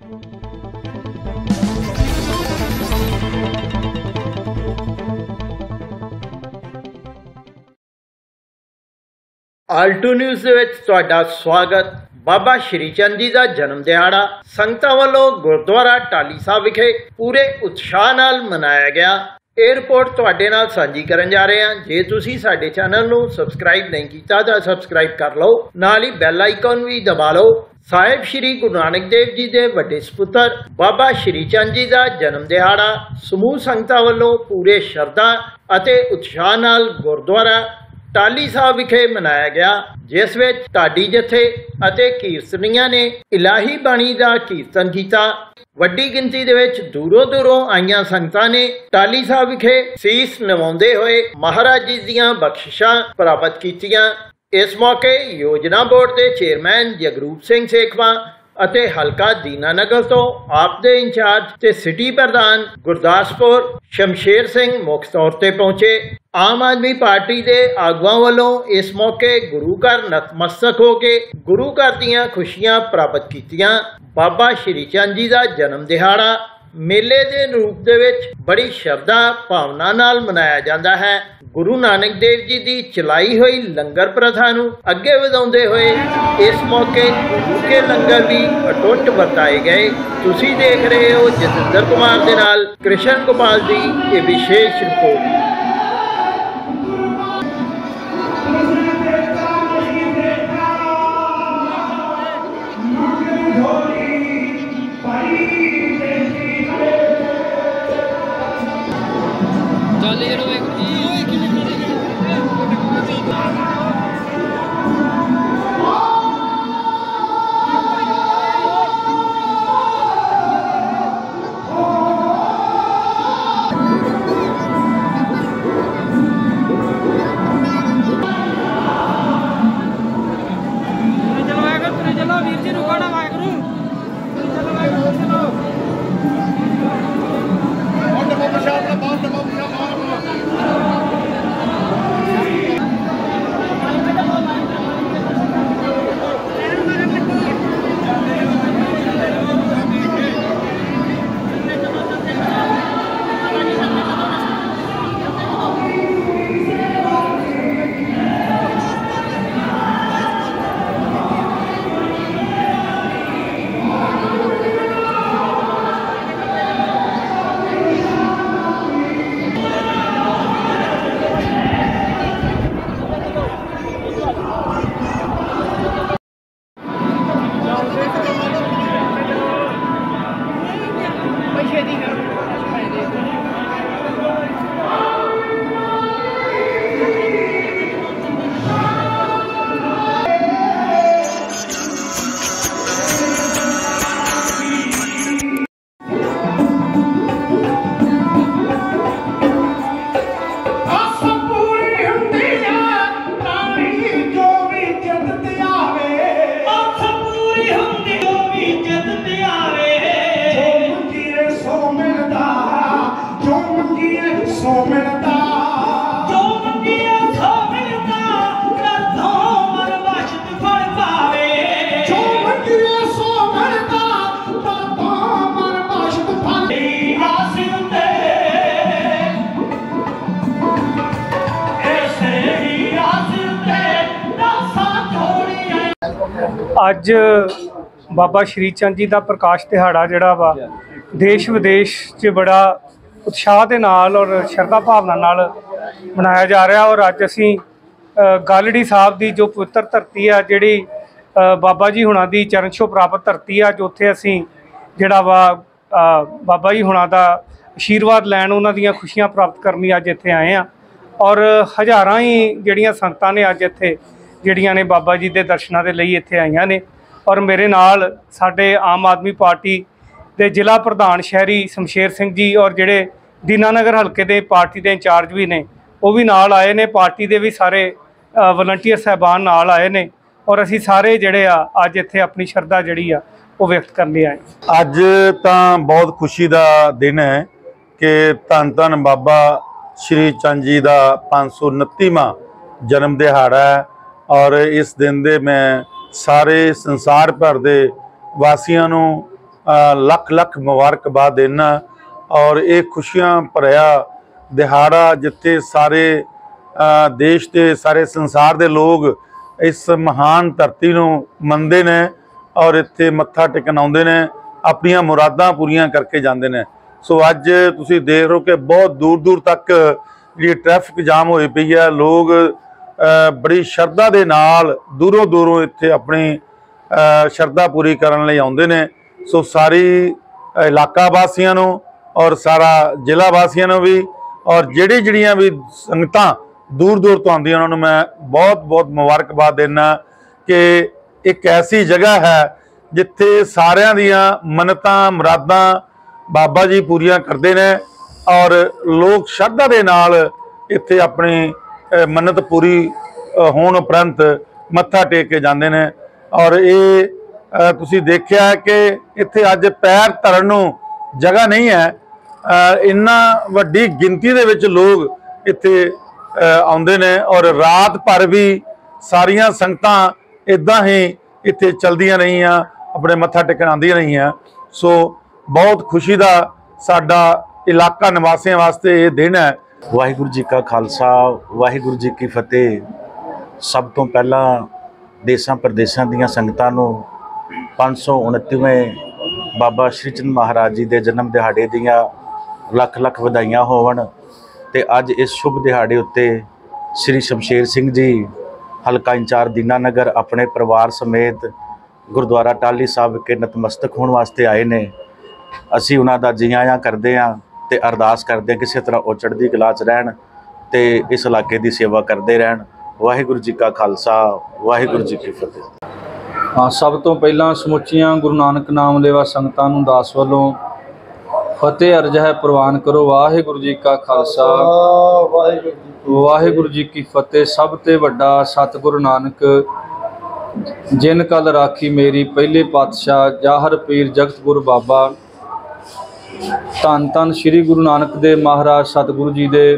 Alt news ਦੇ ਵਿੱਚ ਤੁਹਾਡਾ ਸਵਾਗਤ। ਬਾਬਾ ਸ਼੍ਰੀ ਚੰਦ ਜੀ ਦਾ ਜਨਮ ਦਿਹਾੜਾ ਸੰਗਤਾਂ ਵੱਲੋਂ ਗੁਰਦੁਆਰਾ ਟਾਹਲੀ ਸਾਹਿਬ ਵਿਖੇ ਪੂਰੇ ਉਤਸ਼ਾਹ ਨਾਲ ਮਨਾਇਆ ਗਿਆ। ਇਹ ਰਿਪੋਰਟ ਤੁਹਾਡੇ ਨਾਲ ਸਾਂਝੀ ਕਰਨ ਜਾ ਰਹੇ ਹਾਂ। ਜੇ ਤੁਸੀਂ ਸਾਡੇ ਚੈਨਲ ਨੂੰ ਸਬਸਕ੍ਰਾਈਬ ਨਹੀਂ ਕੀਤਾ ਤਾਂ ਸਬਸਕ੍ਰਾਈਬ ਕਰ ਲਓ, ਨਾਲ ਹੀ ਬੈਲ ਆਈਕਨ ਵੀ ਦਬਾ ਲਓ। ਸਾਹਿਬ ਸ਼੍ਰੀ ਗੁਰੂ ਨਾਨਕ ਦੇਵ ਜੀ ਦੇ ਵੱਡੇ ਸਪੁੱਤਰ ਬਾਬਾ ਸ਼੍ਰੀ ਚੰਦ ਜੀ ਦਾ ਜਨਮ ਦਿਹਾੜਾ ਸਮੂਹ ਸੰਗਤਾਂ ਵੱਲੋਂ ਪੂਰੇ ਸ਼ਰਧਾ ਅਤੇ ਉਤਸ਼ਾਹ ਨਾਲ ਗੁਰਦੁਆਰਾ ਟਾਹਲੀ ਸਾਹਿਬ ਵਿਖੇ ਮਨਾਇਆ ਗਿਆ, ਜਿਸ ਵਿੱਚ ਢਾਡੀ ਜਥੇ ਅਤੇ ਕੀਰਤਨੀਆਂ ਨੇ ਇਲਾਹੀ ਬਾਣੀ ਦਾ ਕੀਰਤਨ ਕੀਤਾ। ਵੱਡੀ ਗਿਣਤੀ ਦੇ ਵਿੱਚ ਦੂਰੋਂ ਆਈਆਂ ਸੰਗਤਾਂ ਨੇ ਟਾਹਲੀ ਸਾਹਿਬ ਵਿਖੇ ਸੀਸ ਨਿਵਾਉਂਦੇ ਹੋਏ ਮਹਾਰਾਜ ਜੀ ਦੀਆਂ ਬਖਸ਼ਿਸ਼ਾਂ ਪ੍ਰਾਪਤ ਕੀਤੀਆਂ। ਇਸ ਮੌਕੇ ਯੋਜਨਾ ਬੋਰਡ ਦੇ ਚੇਅਰਮੈਨ ਜਗਰੂਪ ਸਿੰਘ ਸੇਖਵਾਂ ਅਤੇ ਹਲਕਾ ਦੀਨਾਨਗਰ ਤੋਂ ਆਪ ਦੇ ਇੰਚਾਰਜ ਤੇ ਸਿਟੀ ਪ੍ਰਧਾਨ ਗੁਰਦਾਸਪੁਰ ਸ਼ਮਸ਼ੇਰ ਸਿੰਘ ਮੁੱਖ ਤੌਰ ਤੇ ਪਹੁੰਚੇ। ਆਮ ਆਦਮੀ ਪਾਰਟੀ ਦੇ ਆਗੂਆਂ ਵੱਲੋਂ ਇਸ ਮੌਕੇ ਗੁਰੂ ਘਰ ਨਤਮਸਤਕ ਹੋ ਕੇ ਗੁਰੂ ਘਰ ਦੀਆਂ ਖੁਸ਼ੀਆਂ ਪ੍ਰਾਪਤ ਕੀਤੀਆਂ। ਬਾਬਾ ਸ਼੍ਰੀ ਚੰਦ ਜੀ ਦਾ ਜਨਮ ਦਿਹਾੜਾ ਮੇਲੇ ਦੇ ਰੂਪ ਦੇ ਵਿੱਚ ਬੜੀ ਸ਼ਰਧਾ ਭਾਵਨਾ ਨਾਲ ਮਨਾਇਆ ਜਾਂਦਾ ਹੈ। ਗੁਰੂ ਨਾਨਕ ਦੇਵ ਜੀ ਦੀ ਚਲਾਈ ਹੋਈ ਲੰਗਰ ਪ੍ਰਥਾ ਨੂੰ ਅੱਗੇ ਵਧਾਉਂਦੇ ਹੋਏ ਇਸ ਮੌਕੇ ਗੁਰੂ ਕੇ ਲੰਗਰ ਵੀ ਅਟੁੱਟ ਵਰਤਾਏ ਗਏ। ਤੁਸੀਂ ਦੇਖ ਰਹੇ ਹੋ ਜਤਿੰਦਰ ਕੁਮਾਰ ਦੇ ਨਾਲ ਕ੍ਰਿਸ਼ਨ ਗੋਪਾਲ ਦੀ ਇਹ ਵਿਸ਼ੇਸ਼ ਰਿਪੋਰਟ। ਅੱਜ ਬਾਬਾ ਸ਼੍ਰੀ ਚੰਦ ਜੀ ਦਾ ਪ੍ਰਕਾਸ਼ ਦਿਹਾੜਾ ਜਿਹੜਾ ਵਾ ਦੇਸ਼ ਵਿਦੇਸ਼ 'ਚ ਬੜਾ ਉਤਸ਼ਾਹ ਦੇ ਨਾਲ ਔਰ ਸ਼ਰਧਾ ਭਾਵਨਾ ਨਾਲ ਮਨਾਇਆ ਜਾ ਰਿਹਾ। ਔਰ ਅੱਜ ਅਸੀਂ ਗਾਲੜੀ ਸਾਹਿਬ ਦੀ ਜੋ ਪਵਿੱਤਰ ਧਰਤੀ ਆ, ਜਿਹੜੀ ਬਾਬਾ ਜੀ ਹੁਣਾਂ ਦੀ ਚਰਨ ਛੋਹ ਪ੍ਰਾਪਤ ਧਰਤੀ ਆ, ਜੋ ਉੱਥੇ ਅਸੀਂ ਜਿਹੜਾ ਵਾ ਬਾਬਾ ਜੀ ਹੁਣਾਂ ਦਾ ਆਸ਼ੀਰਵਾਦ ਲੈਣ, ਉਹਨਾਂ ਦੀਆਂ ਖੁਸ਼ੀਆਂ ਪ੍ਰਾਪਤ ਕਰਨ ਲਈ ਅੱਜ ਇੱਥੇ ਆਏ ਹਾਂ। ਔਰ ਹਜ਼ਾਰਾਂ ਹੀ ਜਿਹੜੀਆਂ ਸੰਗਤਾਂ ਨੇ ਅੱਜ ਇੱਥੇ ਜਿਹੜੀਆਂ ਨੇ ਬਾਬਾ ਜੀ ਦੇ ਦਰਸ਼ਨਾਂ ਦੇ ਲਈ ਇੱਥੇ ਆਈਆਂ ਨੇ। ਔਰ ਮੇਰੇ ਨਾਲ ਸਾਡੇ ਆਮ ਆਦਮੀ ਪਾਰਟੀ ਦੇ ਜ਼ਿਲ੍ਹਾ ਪ੍ਰਧਾਨ ਸ਼ਹਿਰੀ ਸ਼ਮਸ਼ੇਰ ਸਿੰਘ ਜੀ ਔਰ ਜਿਹੜੇ ਦੀਨਾਨਗਰ ਹਲਕੇ ਦੇ ਪਾਰਟੀ ਦੇ ਇੰਚਾਰਜ ਵੀ ਨੇ, ਉਹ ਵੀ ਨਾਲ ਆਏ ਨੇ। ਪਾਰਟੀ ਦੇ ਵੀ ਸਾਰੇ ਵਲੰਟੀਅਰ ਸਾਹਿਬਾਨ ਨਾਲ ਆਏ ਨੇ। ਔਰ ਅਸੀਂ ਸਾਰੇ ਜਿਹੜੇ ਆ ਅੱਜ ਇੱਥੇ ਆਪਣੀ ਸ਼ਰਧਾ ਜਿਹੜੀ ਆ ਉਹ ਵਿਅਕਤ ਕਰਨ ਲਈ ਆਏ। ਅੱਜ ਤਾਂ ਬਹੁਤ ਖੁਸ਼ੀ ਦਾ ਦਿਨ ਹੈ ਕਿ ਧੰਨ ਧੰਨ ਬਾਬਾ ਸ਼੍ਰੀ ਚੰਦ ਜੀ ਦਾ 529ਵਾਂ ਜਨਮ ਦਿਹਾੜਾ ਹੈ। ਔਰ ਇਸ ਦਿਨ ਦੇ ਮੈਂ ਸਾਰੇ ਸੰਸਾਰ ਭਰ ਦੇ ਵਾਸੀਆਂ ਨੂੰ ਲੱਖ ਲੱਖ ਮੁਬਾਰਕਬਾਦ ਦੇਣਾ। ਔਰ ਇਹ ਖੁਸ਼ੀਆਂ ਭਰਿਆ ਦਿਹਾੜਾ ਜਿੱਥੇ ਸਾਰੇ ਦੇਸ਼ ਦੇ ਸਾਰੇ ਸੰਸਾਰ ਦੇ ਲੋਕ ਇਸ ਮਹਾਨ ਧਰਤੀ ਨੂੰ ਮੰਨਦੇ ਨੇ ਔਰ ਇੱਥੇ ਮੱਥਾ ਟੇਕਣ ਆਉਂਦੇ ਨੇ, ਆਪਣੀਆਂ ਮੁਰਾਦਾਂ ਪੂਰੀਆਂ ਕਰਕੇ ਜਾਂਦੇ ਨੇ। ਸੋ ਅੱਜ ਤੁਸੀਂ ਦੇਖ ਰਹੇ ਹੋ ਕਿ ਬਹੁਤ ਦੂਰ ਦੂਰ ਤੱਕ ਜਿਹੜੀ ਟ੍ਰੈਫਿਕ ਜਾਮ ਹੋਈ ਪਈ ਹੈ। ਲੋਕ ਬੜੀ ਸ਼ਰਧਾ ਦੇ ਨਾਲ ਦੂਰੋਂ ਦੂਰੋਂ ਇੱਥੇ ਆਪਣੀ ਸ਼ਰਧਾ ਪੂਰੀ ਕਰਨ ਲਈ ਆਉਂਦੇ ਨੇ। ਸੋ ਸਾਰੀ ਇਲਾਕਾ ਵਾਸੀਆਂ ਨੂੰ ਔਰ ਸਾਰਾ ਜ਼ਿਲ੍ਹਾ ਵਾਸੀਆਂ ਨੂੰ ਵੀ ਔਰ ਜਿਹੜੀਆਂ ਵੀ ਸੰਗਤਾਂ दूर दूर तो आती उन्होंने मैं बहुत बहुत मुबारकबाद देना कि एक ऐसी जगह है जिथे सारियां दियां मन्नतां मुरादां बाबा जी पूरियां करते हैं और लोग श्रद्धा के नाल इत्थे अपनी मन्नत पूरी होने उपरंत मत्था टेक के जाते हैं। और ये तुसी देखिया कि इत्थे अज पैर धरन नूं जगह नहीं है। इन्ना वड्डी गिनती दे विच लोग इत्थे आउंदे ने और रात भर भी सारियां संगतां इदां ही इत्थे चलदियां रहियां, अपने मत्था टेकण आंदियां रहियां। सो बहुत खुशी दा साडा इलाका निवासियों वास्ते ये दिन है। वाहिगुरू जी का खालसा वाहिगुरू जी की फतेह। सब तो पहला देशां प्रदेशां दीयां संगतां नूं 529वें बाबा श्री चंद महाराज जी दे जन्म दिहाड़े दीयां लख लख वधाइयां होवन। ते अज इस शुभ दिहाड़े उत्ते श्री शमशेर सिंह जी हलका इंचार्ज दीनानगर अपने परिवार समेत गुरुद्वारा टाली साहब के नतमस्तक होने वास्ते आए ने। असी उन्हां दा जी आयां करदे हां ते अरदास करदे हां किसी तरह वो चढ़दी कला च रहन ते इस इलाके की सेवा करते रहन। वाहिगुरू जी का खालसा वाहिगुरू जी की फतेह। हाँ, सब तो पहला समुचियां गुरु नानक नाम लेवा संगतां नूं दास वल्लों फतेह अर्ज है प्रवान करो। वाहिगुरू जी का खालसा वाहिगुरू जी की फतेह। सब ते वड्डा सतगुरु नानक जिन कल राखी मेरी पहले पातशाह जाहर पीर जगत गुरु बाबा धन धन श्री गुरु नानक देव महाराज सतगुरु जी दे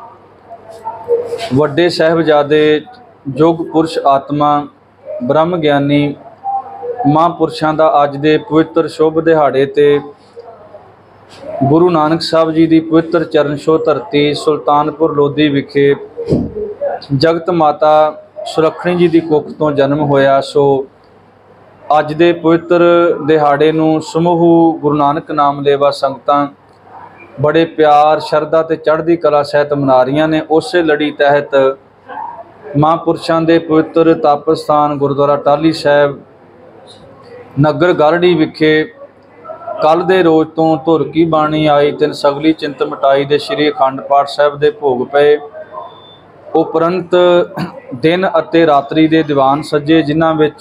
वड्डे साहिबजादे योग पुरुष आत्मा ब्रह्म ज्ञानी महापुरुषों का अज दे पवित्र शुभ दिहाड़े ते गुरु नानक साहब जी की पवित्र चरण छो धरती सुल्तानपुर लोधी विखे जगत माता सुलखणी जी की कुख तो जन्म होया। सो अज दे पवित्र दिहाड़े नूं समूह गुरु नानक नाम लेवा संगतां बड़े प्यार शरधा ते चढ़दी कला सहित मना रही ने। उस लड़ी तहत महापुरुषों के पवित्र तप स्थान गुरुद्वारा टाली साहब नगर गारड़ी विखे कल दे रोज तो धुर की बाणी आई तिन सगली चिंत मिटाई दे श्री अखंड पाठ साहब दे भोग पे उपरंत दिन अते रात्रि दे दीवान सजे जिन्हां विच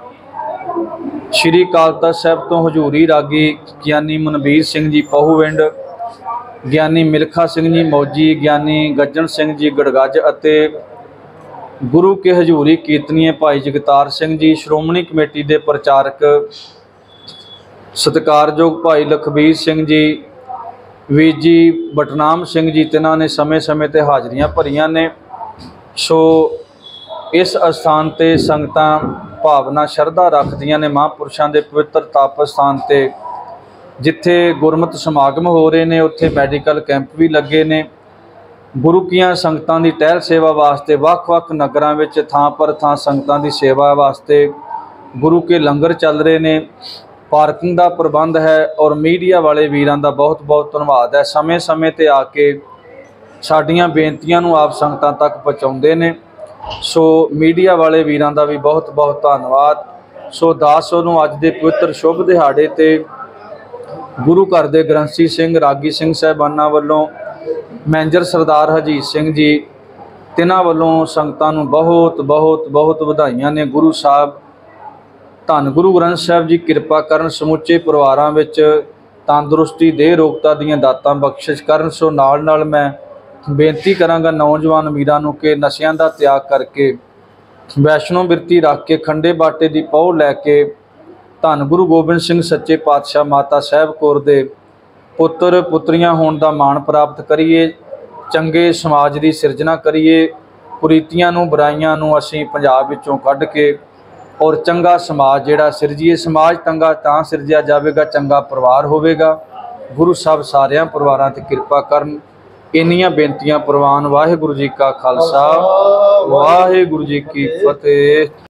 श्री अकाल तख्त साहब तो हजूरी रागी ज्ञानी मनबीर सिंह जी पहूविंड, ज्ञानी मिल्खा सिंह जी मौजी, ज्ञानी गज्जन सिंह जी गड़गज अते गुरु के हजूरी कीर्तनीय भाई जगतार सिंह जी, श्रोमणी कमेटी के प्रचारक सत्कारयोग भाई लखबीर सिंह जी, वीर जी बटनाम सिंह जी, तिन्हां ने समय समय ते हाजरियां भरियां ने। सो इस अस्थान ते संगतां भावना शरधा रखदियां ने महापुरुषों के पवित्र तप स्थान ते जिथे गुरमत समागम हो रहे ने उत्थे मैडिकल कैंप भी लगे ने। गुरु कियां संगतां दी टहल सेवा वास्ते वख-वख नगरां विच थां पर थां संगतां दी सेवा वास्ते गुरु के लंगर चल रहे ने। पार्किंग का प्रबंध है और मीडिया वाले वीरां दा बहुत बहुत धन्यवाद है। समय समय ते आके साडियां बेनतियां नूं आप संगतां तक पहुँचाउंदे ने। सो मीडिया वाले वीरां दा भी बहुत बहुत धन्यवाद। सो दासो नूं अज दे पवित्र शुभ दिहाड़े ते गुरु घर दे ग्रंथी सिंह रागी सिंह साहिबाना वल्लों मैनेजर सरदार हरजीत सिंह जी तिन्हां वल्लों संगतां नूं बहुत बहुत बहुत वधाइयां ने। गुरु साहब धन गुरु ग्रंथ साहब जी किरपा करन, समुचे परिवारां विच तंदुरुस्ती देह रोगता दीयां दातां बख्शिश करन। सो नाल नाल मैं बेनती करांगा नौजवान वीरां नूं कि नशियां दा त्याग करके वैष्णो बिरती रख के खंडे बाटे दी पौह लैके धन गुरु गोबिंद सिंह सच्चे पातशाह माता साहिब कौर दे पुत्र पुत्रियां होण दा माण प्राप्त करिए, चंगे समाज की सिरजना करिए, कुरीतियां नूं बुराइयां नूं असीं पंजाब विचों कढ के ਔਰ ਚੰਗਾ ਸਮਾਜ ਜਿਹੜਾ ਸਿਰਜੀਏ। ਸਮਾਜ ਚੰਗਾ ਤਾਂ ਸਿਰਜਿਆ ਜਾਵੇਗਾ, ਚੰਗਾ ਪਰਿਵਾਰ ਹੋਵੇਗਾ। ਗੁਰੂ ਸਾਹਿਬ ਸਾਰਿਆਂ ਪਰਿਵਾਰਾਂ ਤੇ ਕਿਰਪਾ ਕਰਨ। ਇੰਨੀਆਂ ਬੇਨਤੀਆਂ ਪ੍ਰਵਾਨ। ਵਾਹਿਗੁਰੂ ਜੀ ਕਾ ਖਾਲਸਾ, ਵਾਹਿਗੁਰੂ ਜੀ ਕੀ ਫਤਿਹ।